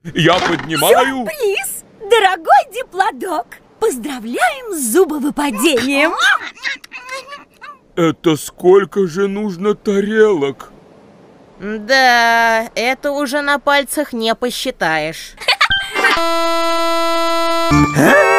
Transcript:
Я поднимаю... Сюрприз! Дорогой диплодок! Поздравляем с зубовыпадением! Это сколько же нужно тарелок? Да, это уже на пальцах не посчитаешь.